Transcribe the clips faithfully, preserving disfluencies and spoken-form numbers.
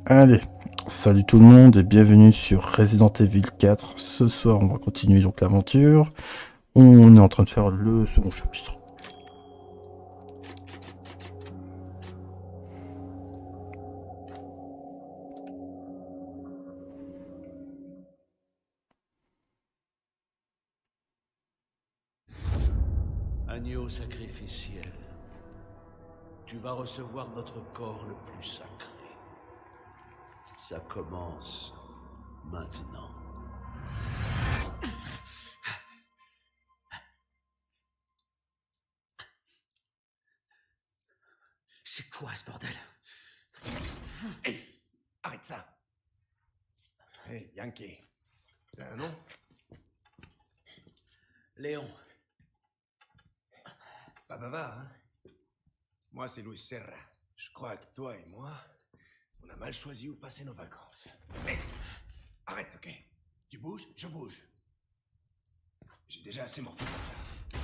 Allez, salut tout le monde et bienvenue sur Resident Evil quatre. Ce soir, on va continuer donc l'aventure. On est en train de faire le second chapitre. Agneau sacrificiel, tu vas recevoir notre corps le plus sacré. Ça commence maintenant. C'est quoi ce bordel? Hey, arrête ça. Hey, Yankee, t'as un nom? Léon. Pas bavard, hein? Moi, c'est Luis Serra. Je crois que toi et moi, on a mal choisi où passer nos vacances. Hey, arrête, ok? Tu bouges, je bouge. J'ai déjà assez morflé pour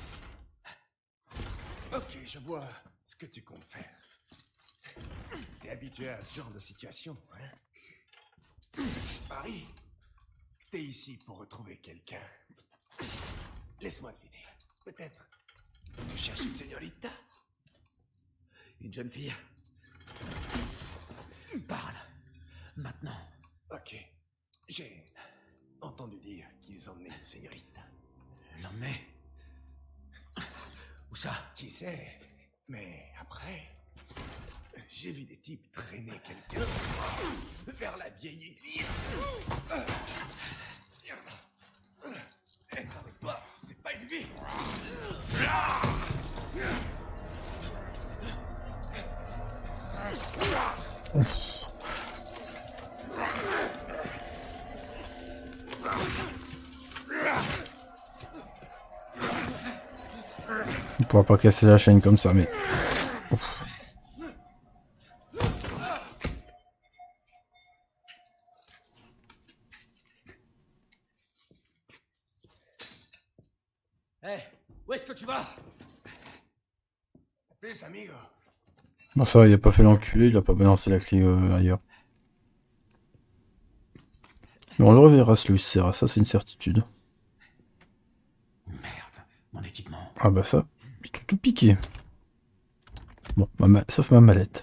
ça. Ok, je vois ce que tu comptes faire. T'es habitué à ce genre de situation, hein? Je parie que t'es ici pour retrouver quelqu'un. Laisse-moi deviner. Peut-être tu cherches une señorita? Une jeune fille. Parle. Maintenant. Ok. J'ai entendu dire qu'ils emmenaient une señorita. L'emmener? Où ça? Qui sait? Mais après, j'ai vu des types traîner quelqu'un vers la vieille église. Merde. Eh, t'arrêtes pas, c'est pas une vie. Ouf. On pourra pas casser la chaîne comme ça, mais... Ouf. Hé, hey, où est-ce que tu vas? Plus, amigo. Enfin, il a pas fait l'enculé, il a pas balancé la clé euh, ailleurs. Mais on le reverra ce Luis Serra, ça c'est une certitude. Merde, mon équipement. Ah bah ça, ils t'ont tout piqué. Bon, ma ma... sauf ma mallette.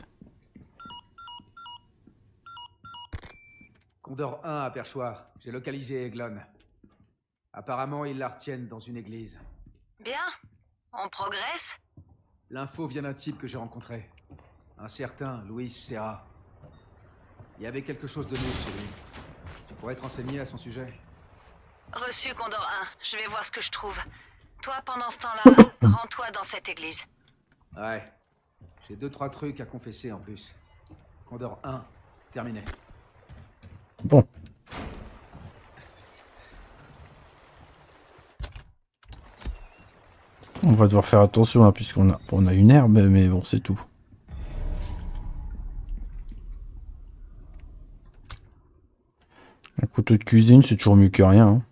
Condor un à Perchoir, j'ai localisé Eglon. Apparemment, ils la retiennent dans une église. Bien, on progresse. L'info vient d'un type que j'ai rencontré. Un certain Luis Serra. Il y avait quelque chose de louche chez lui. Tu pourrais te renseigner à son sujet? Reçu, Condor un. Je vais voir ce que je trouve. Toi, pendant ce temps-là, rends-toi dans cette église. Ouais. J'ai deux, trois trucs à confesser en plus. Condor un, terminé. Bon. On va devoir faire attention là, puisqu'on a, on a une herbe, mais bon, c'est tout. Un couteau de cuisine, c'est toujours mieux que rien. Hein.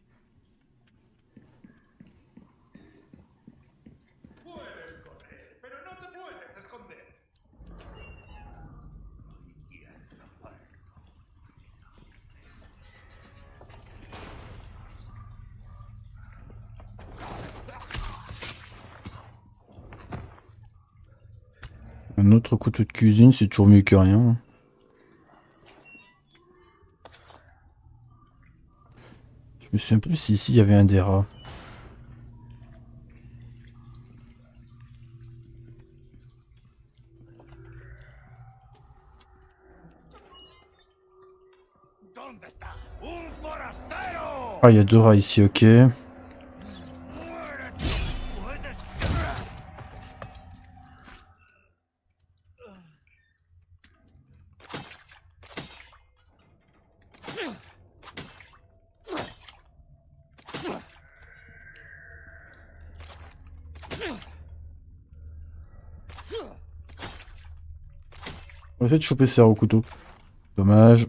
Un autre couteau de cuisine, c'est toujours mieux que rien. Je me souviens plus si ici il y avait un des rats. Ah, il y a deux rats ici, ok. On va essayer de choper ça au couteau. Dommage.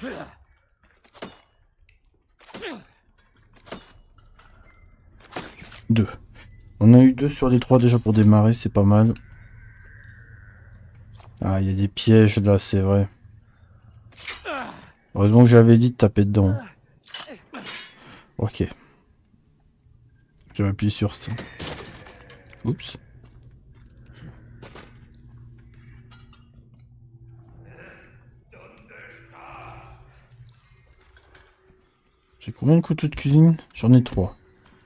Deux. On a eu deux sur les trois déjà pour démarrer, c'est pas mal. Ah, il y a des pièges là, c'est vrai. Heureusement que j'avais dit de taper dedans. Ok. Je vais appuyer sur ça. Oups. J'ai combien de couteaux de cuisine? J'en ai trois.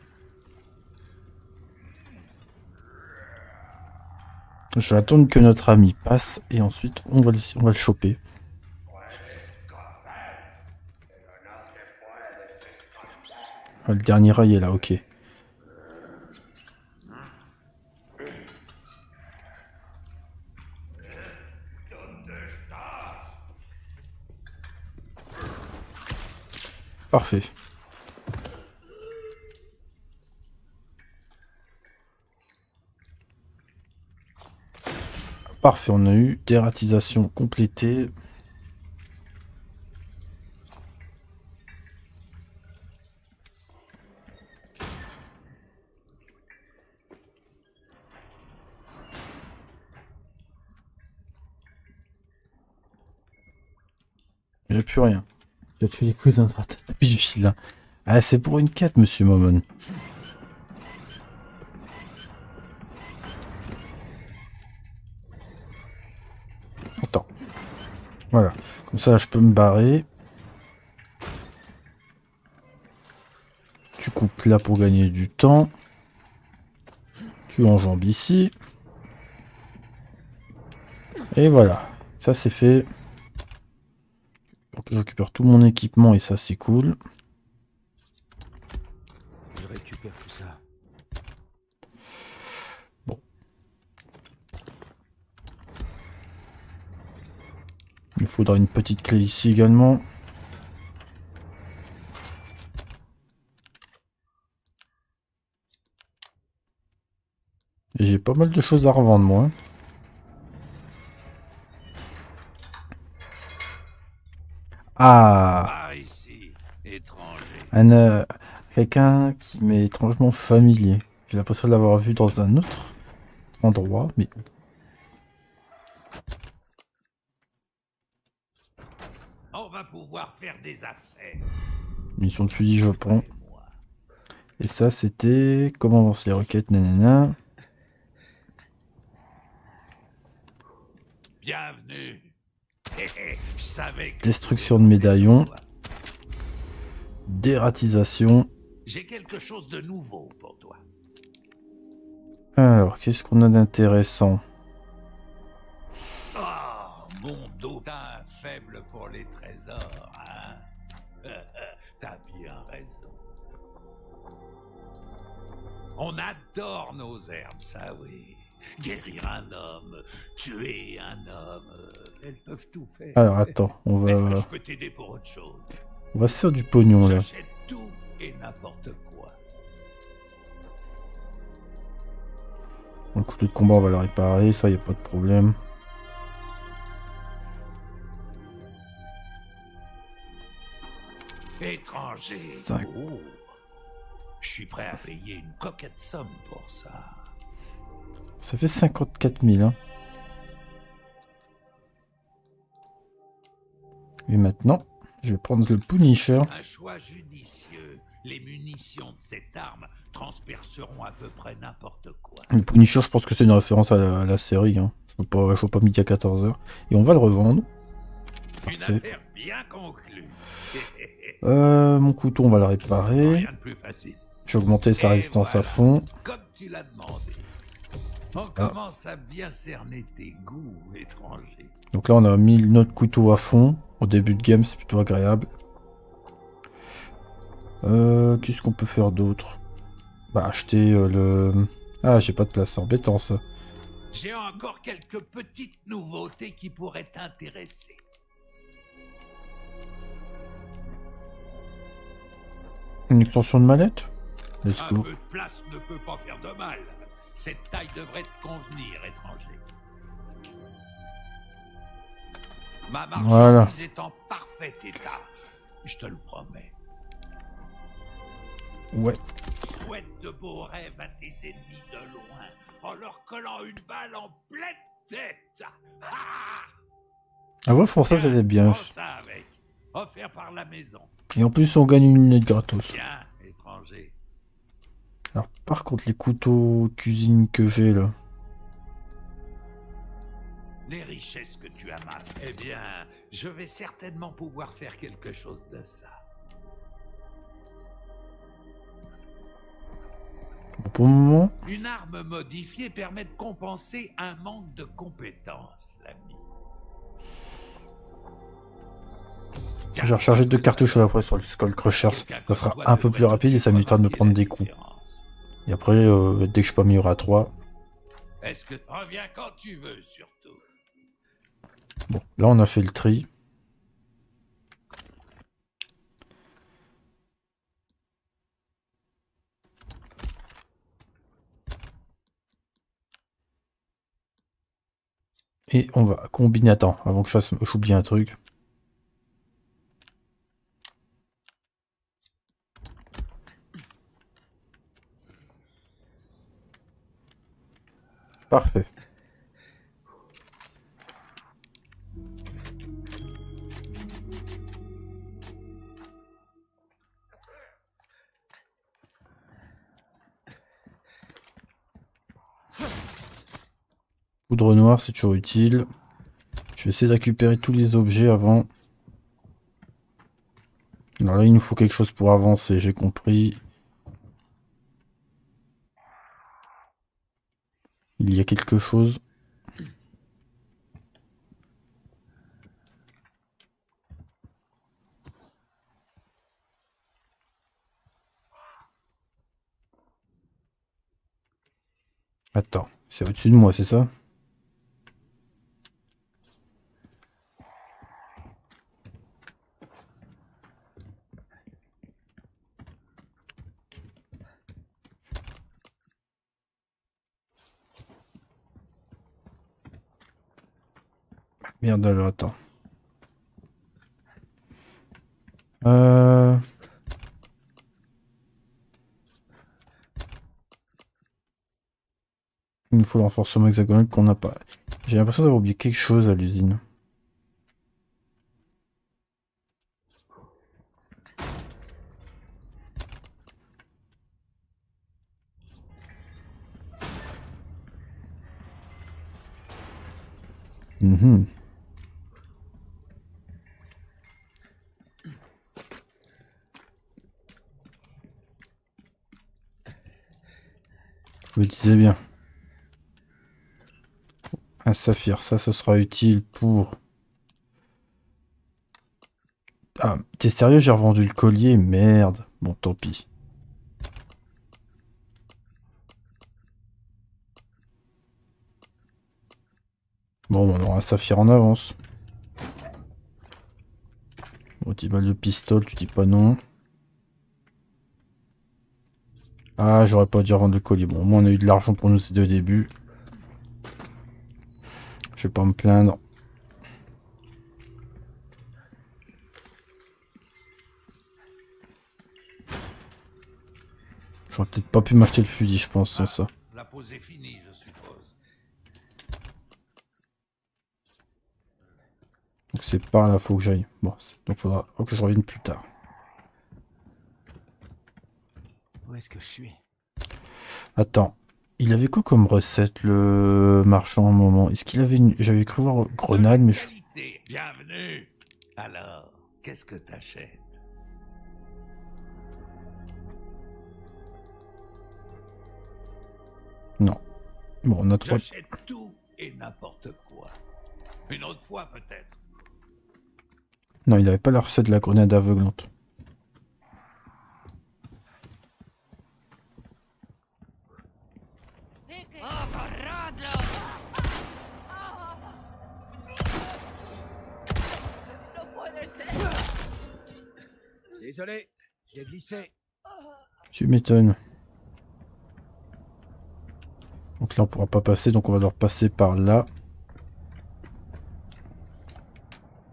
Je vais attendre que notre ami passe et ensuite on va le, on va le choper. Ah, le dernier rail est là, ok. Parfait. Parfait, on a eu dératisation complétée. Il n'y a plus rien. J'ai tué les cousins de tapis du fil. Ah, c'est pour une quête, monsieur Momon. Attends. Voilà. Comme ça, je peux me barrer. Tu coupes là pour gagner du temps. Tu enjambes ici. Et voilà. Ça, c'est fait. Je récupère tout mon équipement et ça, c'est cool. Je récupère tout ça. Bon. Il me faudra une petite clé ici également. Et j'ai pas mal de choses à revendre, moi. Ah, Par ici, étranger. un euh, quelqu'un qui m'est étrangement familier. J'ai l'impression de l'avoir vu dans un autre endroit, mais On va pouvoir faire des affaires. mission de fusil, je prends. Et ça, c'était comment avancent les requêtes, nanana. Bienvenue. Je savais que... Destruction de médaillons. Dératisation. J'ai quelque chose de nouveau pour toi. Alors, qu'est-ce qu'on a d'intéressant? Oh, mon dos, t'as un faible pour les trésors, hein? T'as bien raison. On adore nos herbes, ça oui. Guérir un homme, tuer un homme, euh, elles peuvent tout faire. Alors, attends, on Mais va, je peux t'aider pour autre chose. on va se faire du pognon, là. J'achète tout et n'importe quoi. Le couteau de combat, on va le réparer, ça, y a pas de problème. Étranger. Cinq. Oh. Je suis prêt à payer une coquette somme pour ça. Ça fait cinquante-quatre mille, hein. Et maintenant, je vais prendre le Punisher. Un choix judicieux. Les munitions de cette arme transperceront à peu près n'importe quoi. Le Punisher, je pense que c'est une référence à la, à la série. Hein. Je ne vois pas, pas midi à quatorze heures. Et on va le revendre. Une Parfait. affaire bien conclue. Euh, mon couteau, on va le réparer. Rien de plus facile. J'ai augmenté sa Et résistance voilà. à fond. Comme tu l'as demandé. On Ah. commence à bien cerner tes goûts, étranger. Donc là, on a mis notre couteau à fond. Au début de game, c'est plutôt agréable. Euh, Qu'est-ce qu'on peut faire d'autre? Bah, acheter euh, le... Ah, j'ai pas de place, c'est embêtant ça. J'ai encore quelques petites nouveautés qui pourraient t'intéresser. Une extension de mallette? Let's Un go. peu de place ne peut pas faire de mal. Cette taille devrait te convenir, étranger. Ma Voilà. marchandise est en parfait état. Je te le promets. Ouais. Souhaite de beaux rêves à tes ennemis de loin, en leur collant une balle en pleine tête. Ah Ah ouais, pour ça, c'était bien. prends ça avec. Offert par la maison. Et en plus, on gagne une lunette gratos. Tiens, étranger. Alors, par contre, les couteaux cuisine que j'ai là. Les richesses que tu amasses, eh bien, je vais certainement pouvoir faire quelque chose de ça. Bon, pour le moment, Une arme modifiée permet de compenser un manque de compétences, l'ami. Tiens, j'ai rechargé parce deux que cartouches ça- à la fois sur le Skull Crushers. quelqu'un Ça comme sera toi un ne peu doit plus rapide et ça m'évitera de me remarquer prendre la des coups. différence. Et après, euh, dès que je suis pas meilleur à trois. Est-ce que reviens quand tu veux, surtout. Bon, là, on a fait le tri. Et on va combiner. Attends, avant que je fasse, j'oublie un truc. Parfait. Poudre noire, c'est toujours utile. Je vais essayer de récupérer tous les objets avant. Alors là, il nous faut quelque chose pour avancer, j'ai compris. Il y a quelque chose. Attends, c'est au-dessus de moi, c'est ça? Merde alors, attends. Euh... Il nous faut le renforcement hexagonal qu'on n'a pas. J'ai l'impression d'avoir oublié quelque chose à l'usine. Mhm. Je me disais bien. Un saphir, ça, ce sera utile pour... Ah, t'es sérieux, j'ai revendu le collier? Merde. Bon, tant pis. Bon, on aura un saphir en avance. Bon, dix balles de pistolet, tu dis pas non. Ah, j'aurais pas dû revendre le collier. Bon, au moins on a eu de l'argent pour nous aider au début. Je vais pas me plaindre. J'aurais peut-être pas pu m'acheter le fusil, je pense, sans ça. La pause est finie, je suppose. Donc c'est par là, faut que j'aille. Bon, donc faudra que je revienne plus tard. Où est-ce que je suis? Attends, il avait quoi comme recette, le marchand, à un moment? Est-ce qu'il avait une... J'avais cru voir grenade, mais je... Qualité. Bienvenue. Alors, qu'est-ce que t'achètes? Non. Bon, on a trois... J'achète tout et n'importe quoi. Une autre fois, peut-être. Non, il avait pas la recette de la grenade aveuglante. Désolé, j'ai glissé. Tu m'étonnes. Donc là, on pourra pas passer, donc on va devoir passer par là.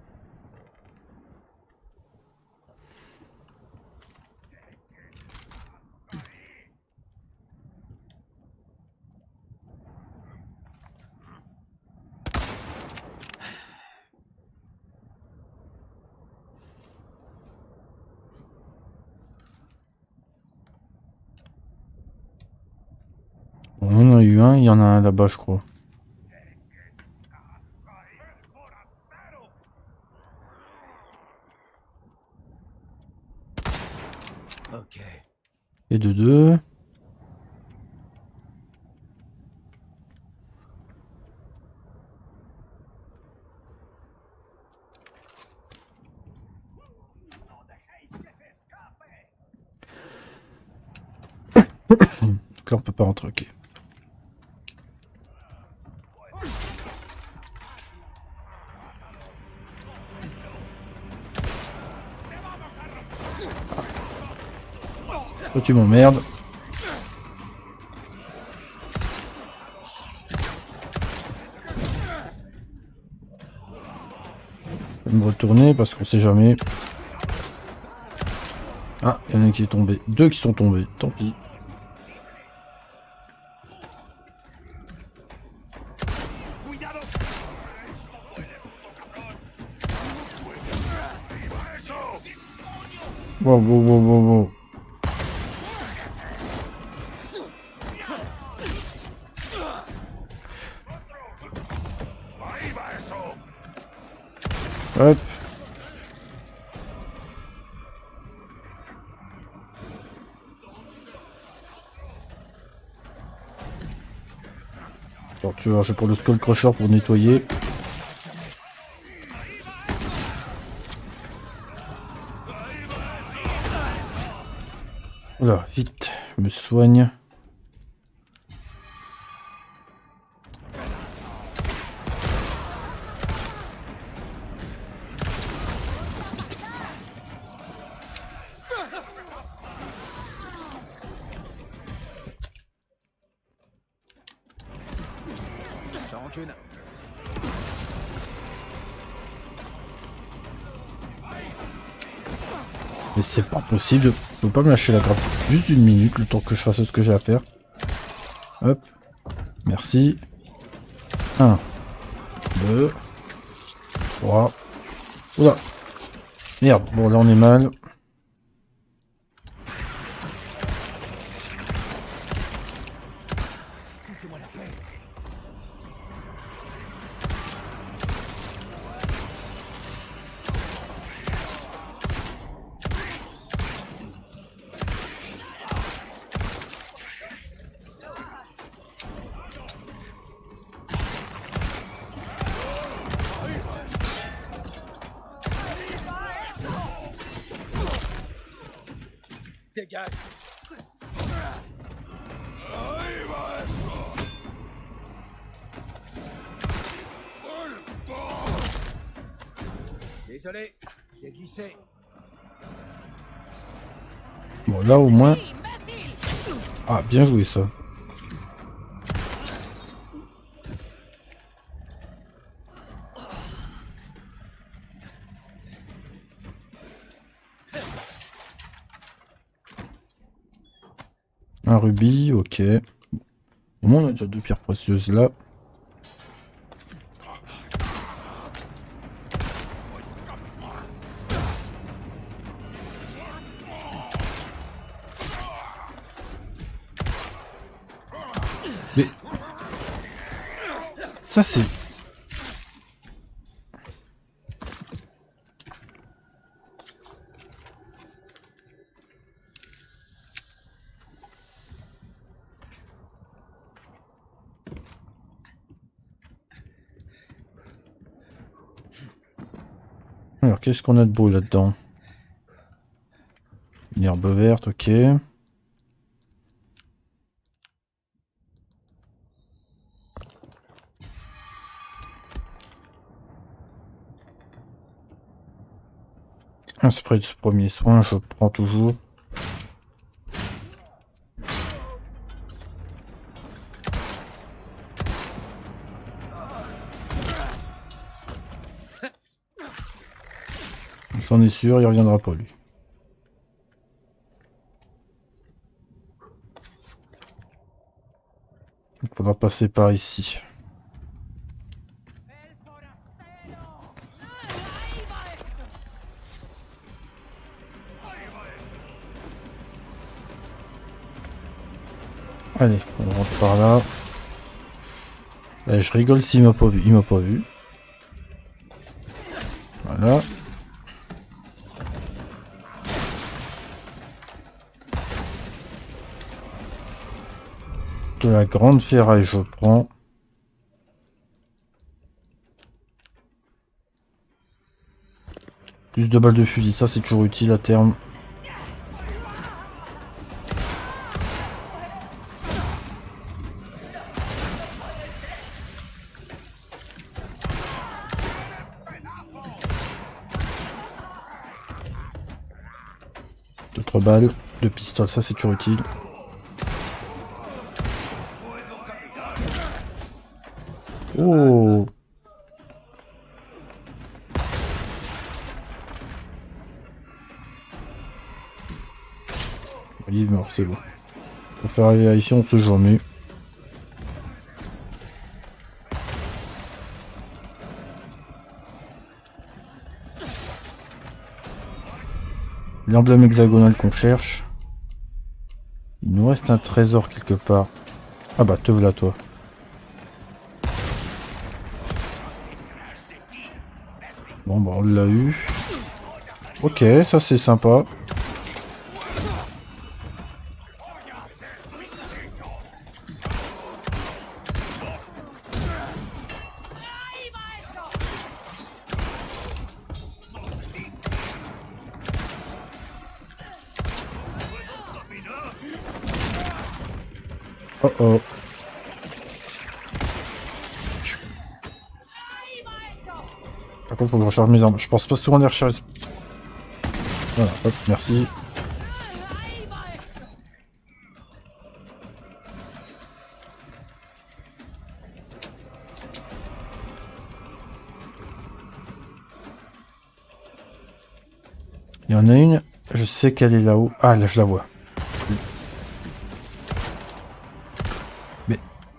a eu un, il y en a un là-bas, je crois. Ok. Et de deux. Donc là, on peut pas rentrer, ok. Toi, tu m'emmerdes. Je vais me retourner parce qu'on sait jamais. Ah, il y en a un qui est tombé. Deux qui sont tombés, tant pis. Wow, wow, wow, wow, wow. Hop. Alors tu vois, je prends le skull crusher pour nettoyer. Voilà, vite, je me soigne. Ça rancune. Mais c'est pas possible, je peux pas me lâcher la grappe juste une minute le temps que je fasse ce que j'ai à faire. Hop, merci. un, deux, trois. Oula. Merde, bon là on est mal. Foutez-moi la paix. Dégage. Désolé, j'ai glissé. Bon là au moins... Ah bien joué ça. Un rubis, ok. Au moins on a déjà deux pierres précieuses là. Mais... Ça c'est... Alors, qu'est-ce qu'on a de beau là-dedans? Une herbe verte, ok. Un spray de premier soin, je prends toujours. On s'en est sûr, il reviendra pas lui. Il faudra passer par ici. Allez, on rentre par là. Là, je rigole s'il m'a pas vu. Il m'a pas vu. Voilà. De la grande ferraille, je prends. Plus de balles de fusil, ça c'est toujours utile à terme. D'autres balles de pistolet, ça c'est toujours utile. Oh! Il est mort, c'est bon. Pour faire arriver ici, on se joue mieux. L'emblème hexagonal qu'on cherche. Il nous reste un trésor quelque part. Ah bah te voilà toi. Bon bah on l'a eu. Ok, ça c'est sympa. Oh oh. Par contre, faut que je recharge mes armes. Je pense pas souvent les recharger. Voilà, hop, merci. Il y en a une, je sais qu'elle est là-haut. Ah, là, je la vois. Mais...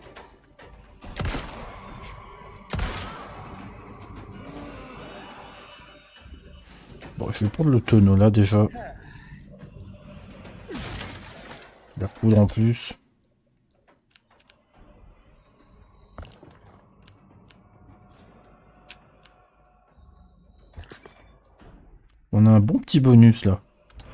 Bon, je vais prendre le tonneau là déjà. La poudre en plus. On a un bon petit bonus là.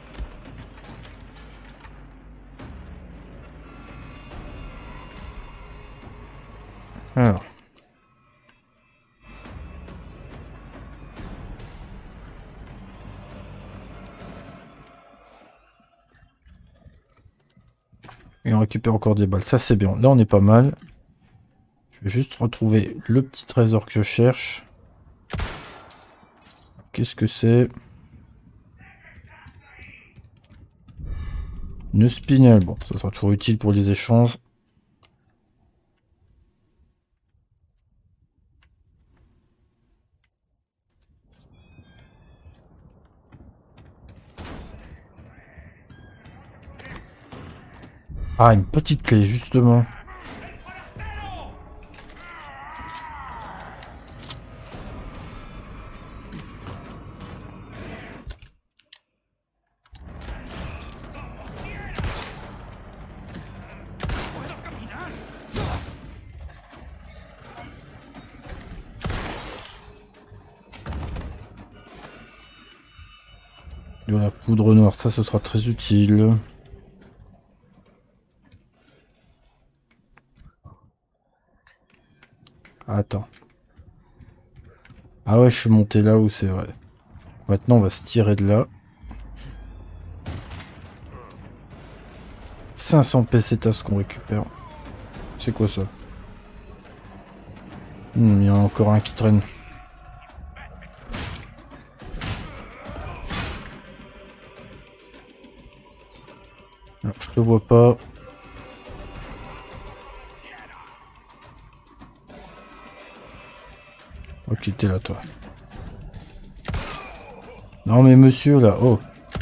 Alors. Et on récupère encore des balles. Ça c'est bien. Là on est pas mal. Je vais juste retrouver le petit trésor que je cherche. Qu'est-ce que c'est? Une spinelle. Bon, ça sera toujours utile pour les échanges. Ah, une petite clé, justement. De la poudre noire, ça, ce sera très utile. Attends. Ah ouais, je suis monté là où c'est vrai. Maintenant, on va se tirer de là. cinq cents pesetas qu'on récupère. C'est quoi ça? Hmm, il y en a encore un qui traîne. Non, je te vois pas. Ok, t'es là, toi. Non, mais monsieur, là, oh.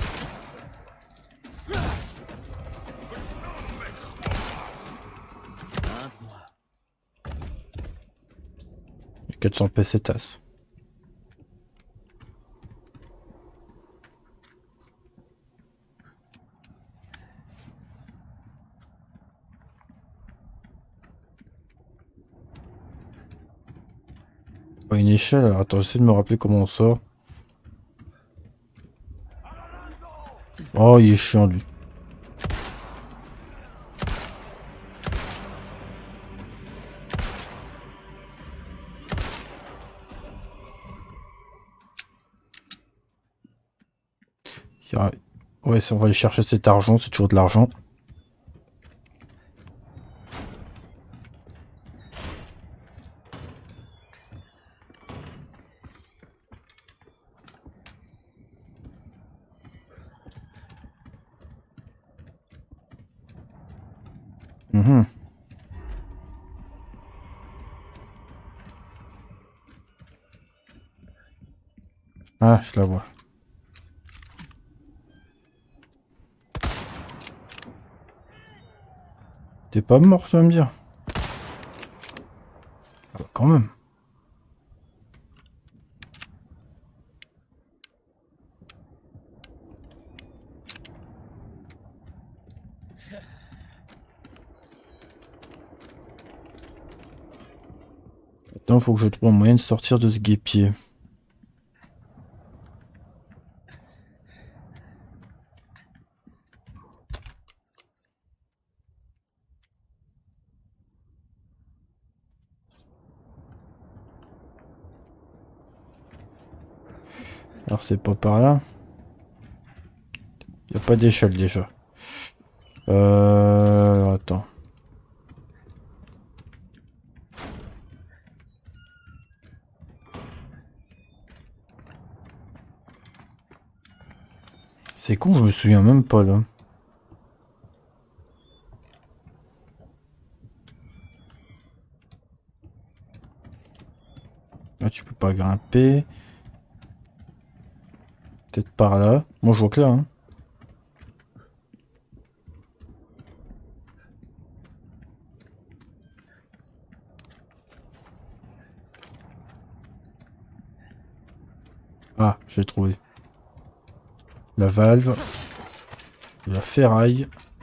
quatre cents pesetas. une échelle. Alors, attends, j'essaie de me rappeler comment on sort. Oh, il est chiant lui. Ouais, on va aller chercher cet argent, c'est toujours de l'argent. Mmh. Ah, je la vois. T'es pas mort, tu vas me dire? Ah bah, quand même. Maintenant, faut que je trouve un moyen de sortir de ce guêpier. Alors c'est pas par là. Il n'y a pas d'échelle déjà. Euh... Attends. C'est con, je me souviens même pas là. Là tu peux pas grimper. Peut-être par là. Moi je vois que là. Hein. Ah, j'ai trouvé. La valve. La ferraille.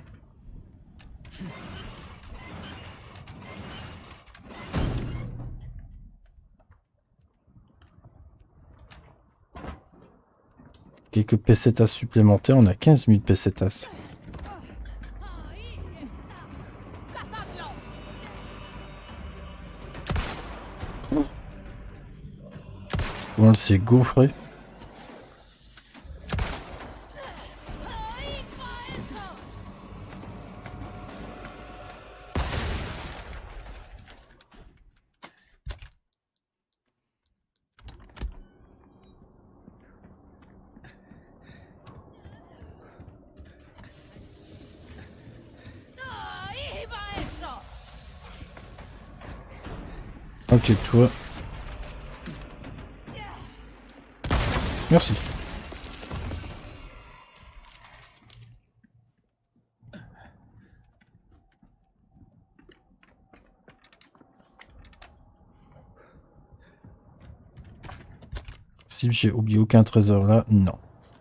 Quelques pesetas supplémentaires, on a quinze mille pesetas. Comment elle s'est gaufrée. Ok, toi. Merci. Si j'ai oublié aucun trésor là, non.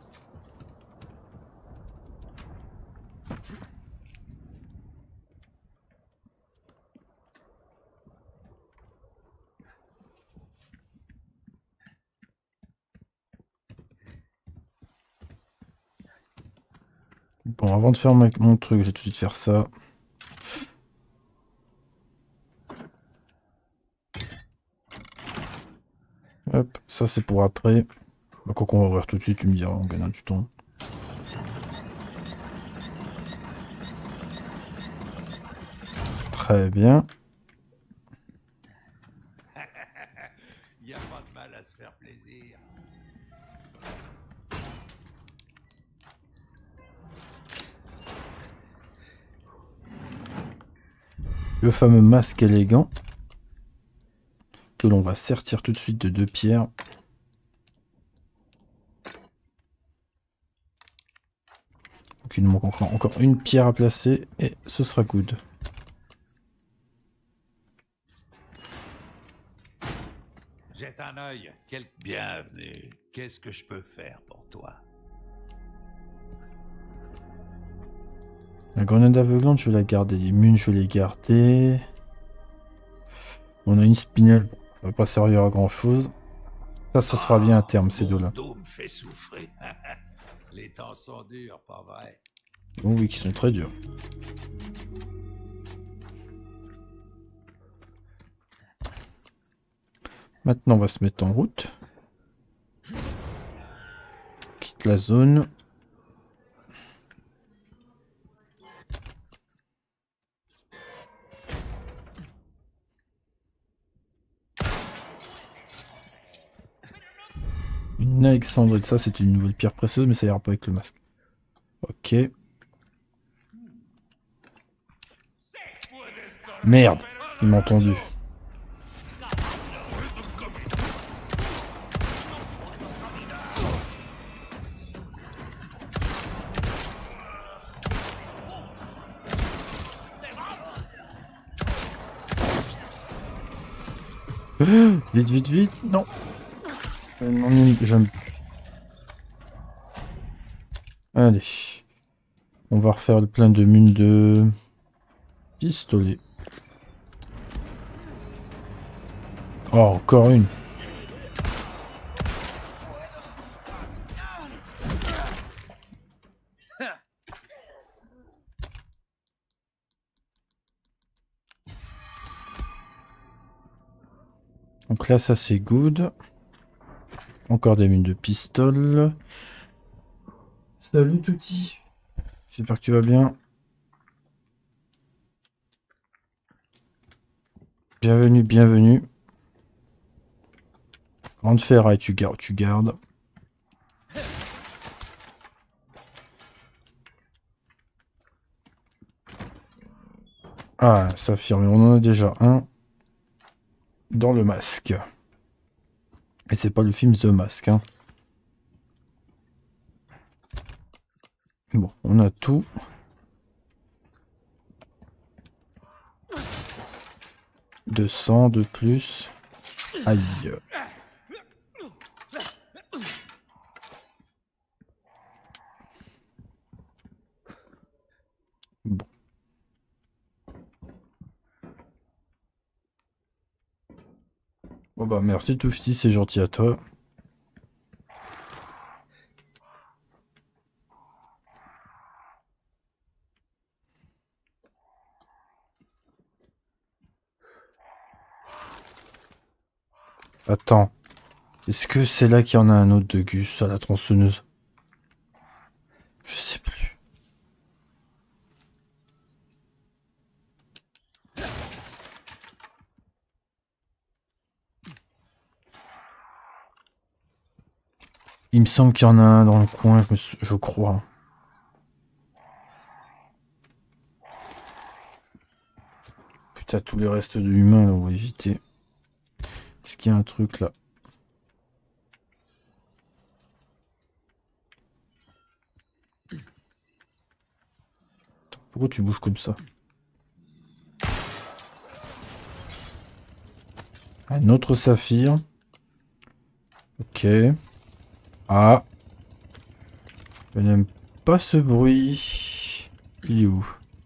Bon, avant de faire ma, mon truc, je vais tout de suite faire ça. Hop, ça c'est pour après. Bah, quoi qu'on va ouvrir tout de suite, tu me diras, on gagne du temps. Très bien. Il n'y a pas de mal à se faire plaisir. Le fameux masque élégant. Que l'on va sertir tout de suite de deux pierres. Donc il nous manque encore, encore une pierre à placer et ce sera good. Jette un œil. Quel bienvenue. Qu'est-ce que je peux faire pour toi? La grenade aveuglante, je vais la garder. Les munes, je vais les garder. On a une spinelle. Ça va pas servir à grand chose. Ça, ça sera bien à terme, ces deux-là. Mon dos me fait souffrir. Les temps sont durs, pas vrai? Oh oui, qui sont très durs. Maintenant, on va se mettre en route. On quitte la zone. Une alexandrite, ça c'est une nouvelle pierre précieuse, mais ça ira pas avec le masque. Ok. Merde, il m'a entendu. Vite, vite, vite, non. Euh, non, je... Allez. On va refaire le plein de mines de pistolet. Oh, encore une. Donc là, ça c'est good. Encore des mines de pistolet. Salut Touti. J'espère que tu vas bien. Bienvenue, bienvenue. Grande ferraille, tu gardes, tu gardes. Ah, saphir, mais on en a déjà un dans le masque. Et c'est pas le film The Mask, hein. Bon, on a tout. deux cents de plus. Aïe. Bon. Bon bah merci Toufti, c'est gentil à toi. Attends. Est-ce que c'est là qu'il y en a un autre de Gus à la tronçonneuse? Je sais plus. Il me semble qu'il y en a un dans le coin, je, je crois. Putain, tous les restes de humains, là, on va éviter. Est-ce qu'il y a un truc, là? Attends, pourquoi tu bouges comme ça? Un autre saphir. Ok. Ah. Je n'aime pas ce bruit. Il est où?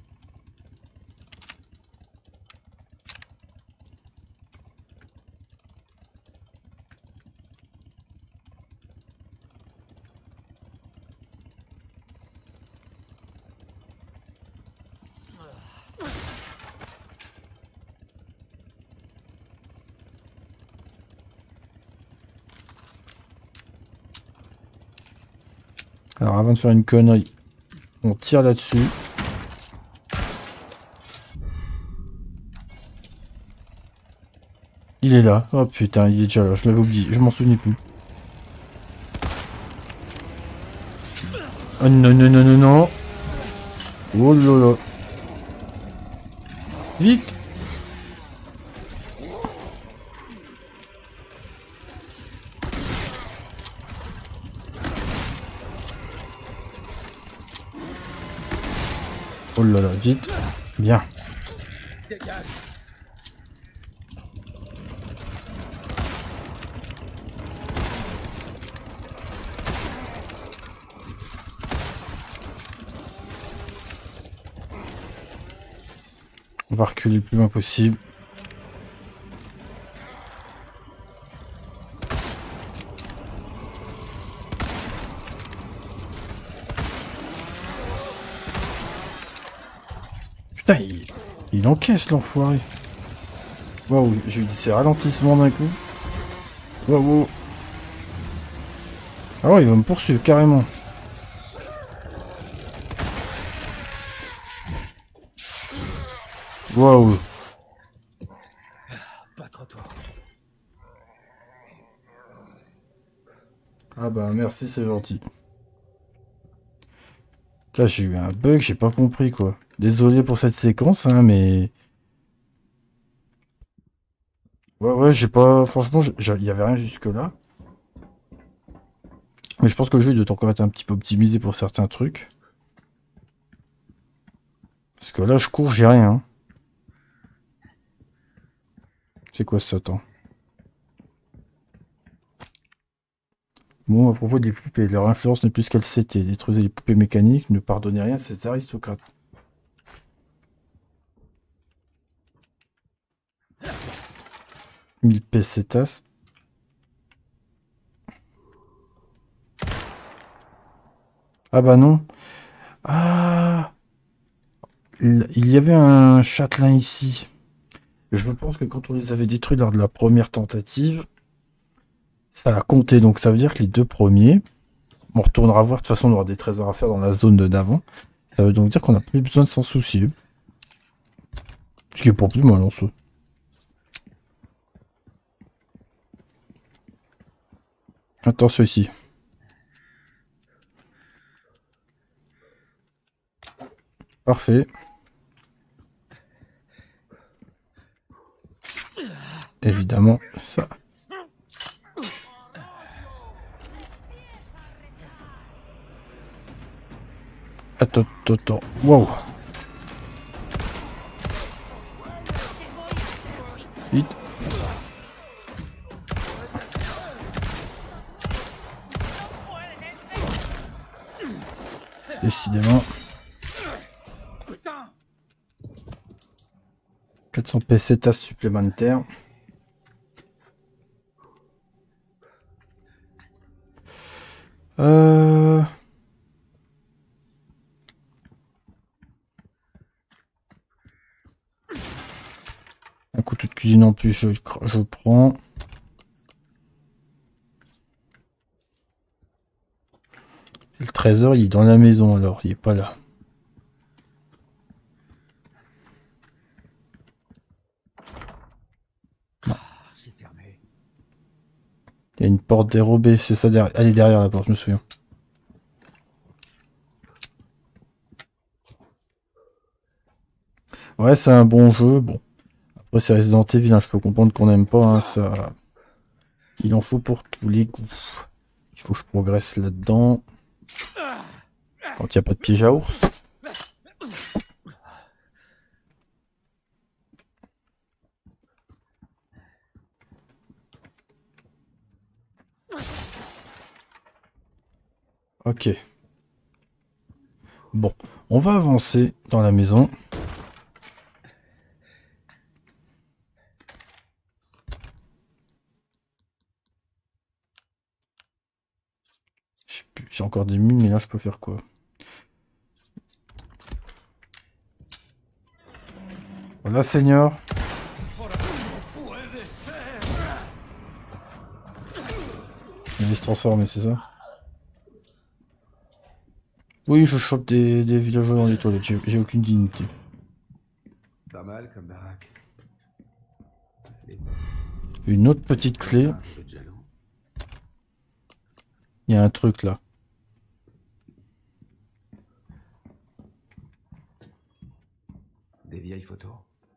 Alors avant de faire une connerie, on tire là-dessus. Il est là. Oh putain, il est déjà là. Je l'avais oublié. Je m'en souvenais plus. Oh non, non, non, non, non. Oh là là. Vite. Oh là là, vite. Bien. Dégage. On va reculer le plus loin possible. Putain, il, il encaisse l'enfoiré. Waouh, j'ai eu ces ralentissements d'un coup. Waouh. Ah ouais, il va me poursuivre carrément. Waouh. Pas trop tôt. Ah bah merci, c'est gentil. Là j'ai eu un bug, j'ai pas compris quoi. Désolé pour cette séquence, hein, mais... Ouais, ouais, j'ai pas... Franchement, il y avait rien jusque là. Mais je pense que le jeu doit encore être un petit peu optimisé pour certains trucs. Parce que là, je cours, j'ai rien. C'est quoi ça, attends? Bon, à propos des poupées, leur influence n'est plus ce qu'elle s'était. Détruisez les poupées mécaniques, ne pardonnez rien à ces aristocrates. mille pesetas. Ah bah non. Ah, il y avait un châtelain ici. Je pense que quand on les avait détruits lors de la première tentative, ça a compté. Donc ça veut dire que les deux premiers, on retournera voir. De toute façon, on aura des trésors à faire dans la zone d'avant. Ça veut donc dire qu'on n'a plus besoin de s'en soucier. Ce qui est pour plus mal en soi. Attention ici. Parfait. Évidemment, ça. Attends, attends, attends. Wow. Vite. Décidément. quatre cents pesetas supplémentaires. Euh... Un couteau de cuisine en plus, je, je prends. Et le trésor, il est dans la maison alors, il est pas là. C'est fermé. Il y a une porte dérobée, c'est ça derrière. Elle est derrière la porte, je me souviens. Ouais, c'est un bon jeu. Bon, après c'est Resident Evil, hein, je peux comprendre qu'on n'aime pas. Hein, ça, il en faut pour tous les goûts. Il faut que je progresse là-dedans. Quand il n'y a pas de piège à ours. Ok. Bon, on va avancer dans la maison. J'ai encore des mines, mais là je peux faire quoi? Voilà, Seigneur. Il va se transformer, c'est ça? Oui, je chope des, des villageois dans les toilettes, j'ai aucune dignité. Pas mal comme baraque. Une autre petite clé. Il y a un truc là. Des vieilles photos.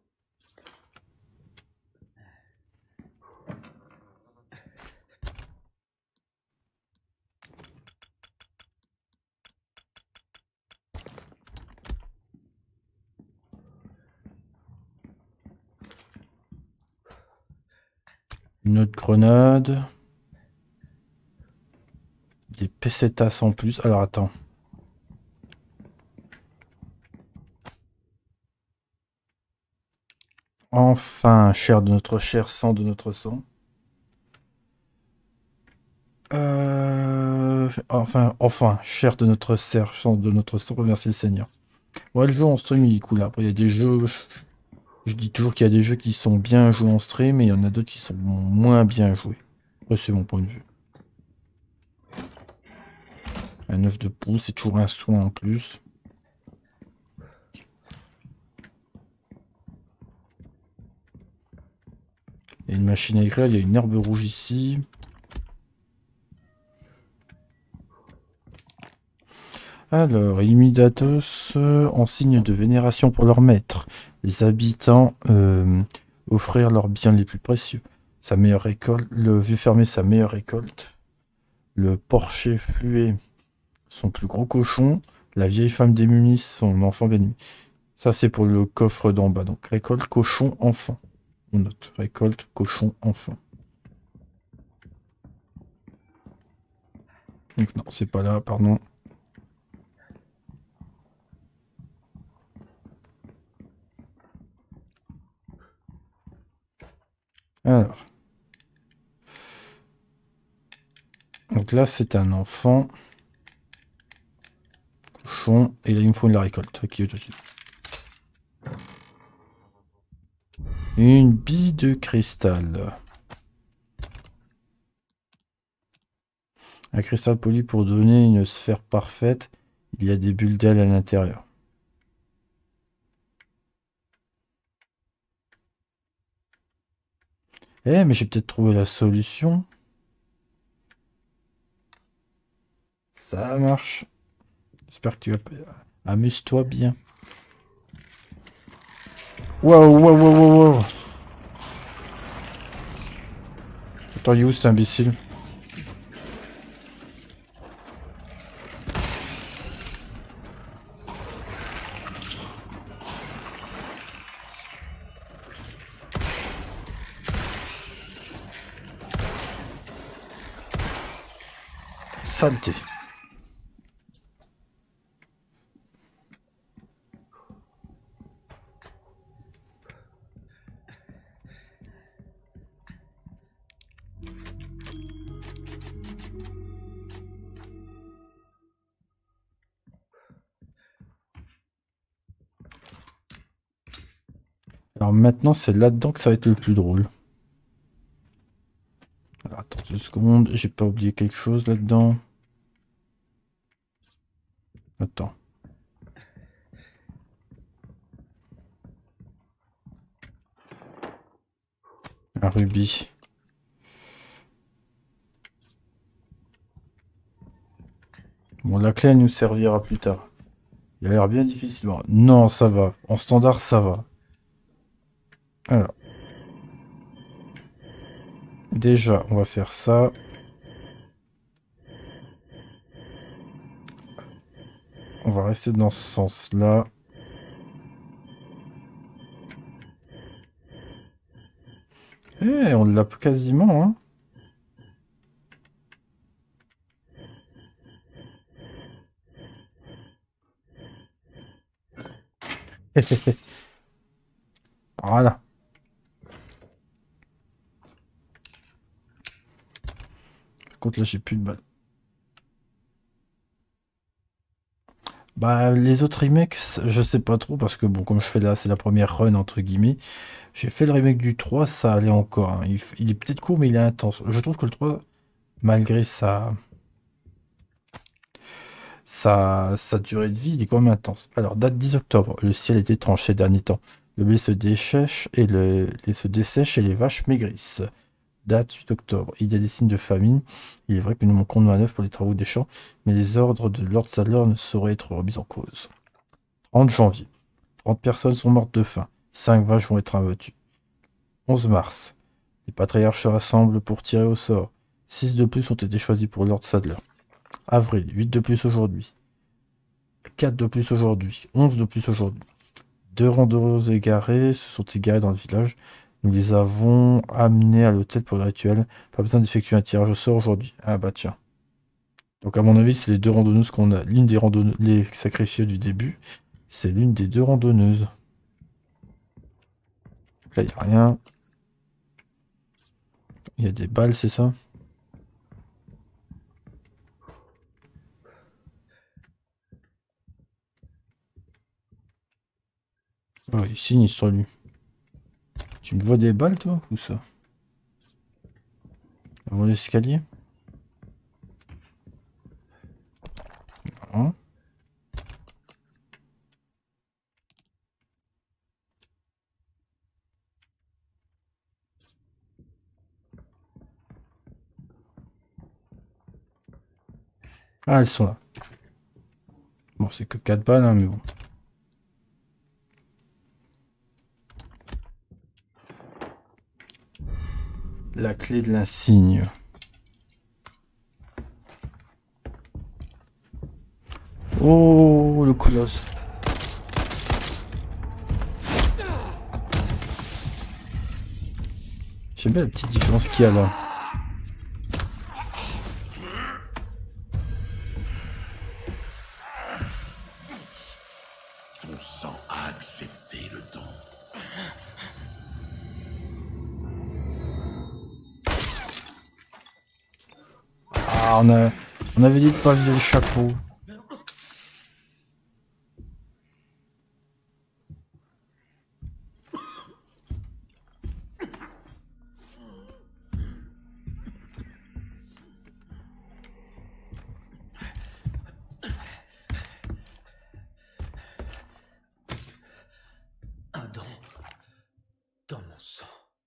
Une autre grenade. Des pesetas en plus. Alors attends. Enfin, chair de notre chair, sang de notre sang. Euh... Enfin, enfin, chair de notre chair, sang de notre sang, remercie le Seigneur. Ouais, le jeu en stream il est cool. Après, il y a des jeux. Je, je dis toujours qu'il y a des jeux qui sont bien joués en stream et il y en a d'autres qui sont moins bien joués. Après, c'est mon point de vue. Un œuf de pouce, c'est toujours un soin en plus. Il y a une machine à écrire, il y a une herbe rouge ici. Alors, Imidatos, euh, en signe de vénération pour leur maître, les habitants euh, offrirent leurs biens les plus précieux. Sa meilleure récolte, le vieux fermier sa meilleure récolte, le porcher fluet son plus gros cochon, la vieille femme démunie son enfant bien-aimé. Ça c'est pour le coffre d'en bas, donc récolte, cochon, enfant. On note, récolte, cochon, enfant. Donc non, c'est pas là, pardon. Alors. Donc là, c'est un enfant. Cochon. Et là, il me faut de la récolte. Qui est tout de suite. Une bille de cristal. Un cristal poli pour donner une sphère parfaite. Il y a des bulles d'aile à l'intérieur. Eh, mais j'ai peut-être trouvé la solution. Ça marche. J'espère que tu vas... Amuse-toi bien. Waouh, waouh, waouh, waouh, waouh. Attends, il est où cet imbécile? Saleté. Alors maintenant, c'est là-dedans que ça va être le plus drôle. Alors, attends deux secondes, j'ai pas oublié quelque chose là-dedans. Attends. Un rubis. Bon, la clé, elle nous servira plus tard. Il a l'air bien difficile. Bon, non, ça va. En standard, ça va. Alors. Déjà, on va faire ça. On va rester dans ce sens-là. Eh, on l'a quasiment, hein. Voilà. Par contre, là, j'ai plus de balles. Bah, les autres remakes, je sais pas trop, parce que bon, comme je fais là, c'est la première run, entre guillemets. J'ai fait le remake du trois, ça allait encore, hein. Il, il est peut-être court, mais il est intense. Je trouve que le trois, malgré sa... Sa, sa durée de vie, il est quand même intense. Alors, date dix octobre, le ciel est étrange ces derniers temps. Le blé se dessèche et, le, les se dessèche et les vaches maigrissent. Date huit octobre, il y a des signes de famine. Il est vrai que nous manquons de manœuvre pour les travaux des champs, mais les ordres de Lord Sadler ne sauraient être remis en cause. trente janvier, trente personnes sont mortes de faim. cinq vaches vont être abattues. onze mars, les patriarches se rassemblent pour tirer au sort. six de plus ont été choisis pour Lord Sadler. Avril, huit de plus aujourd'hui. quatre de plus aujourd'hui. onze de plus aujourd'hui. Deux randonneurs égarés se sont égarés dans le village. Nous les avons amenés à l'hôtel pour le rituel. Pas besoin d'effectuer un tirage au sort aujourd'hui. Ah bah tiens. Donc à mon avis, c'est les deux randonneuses qu'on a. L'une des randonneuses, les sacrifiés du début, c'est l'une des deux randonneuses. Là, il n'y a rien. Il y a des balles, c'est ça? Oh, il est sinistre, lui. Tu me vois des balles, toi? Où ça? Avant l'escalier? Non. Ah, elles sont là. Bon, c'est que quatre balles, hein, mais bon. La clé de l'insigne. Oh, le colosse. J'aime bien la petite différence qu'il y a là. Ton sang a accepté le don. Ah, on, a... on avait dit de pas viser le chapeau. Un don dans mon sang.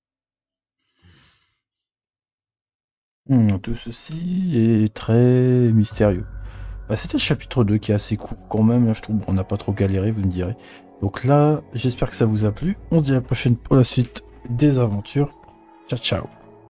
Hmm, tout ceci est très mystérieux. Bah, c'était le chapitre deux qui est assez court quand même, là, je trouve. On n'a pas trop galéré, vous me direz. Donc là, j'espère que ça vous a plu. On se dit à la prochaine pour la suite des aventures. Ciao, ciao.